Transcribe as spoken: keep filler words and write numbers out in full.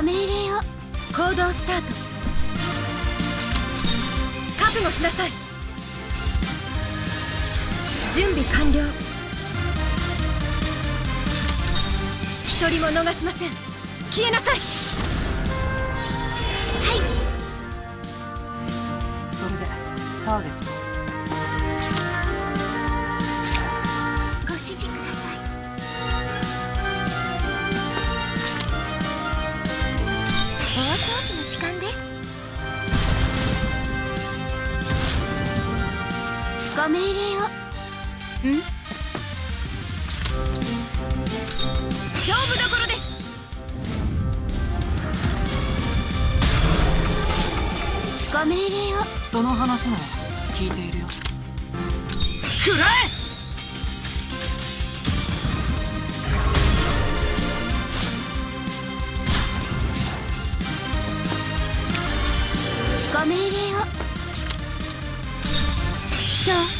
命令を。行動スタート。覚悟しなさい。準備完了。一人も逃しません。消えなさい。はい。 それでターゲット。 ご指示ください。大掃除の時間です。ご命令を。ん？勝負どころです。ご命令を。 その話なら聞いているよ。 くらえ！ご命令を。人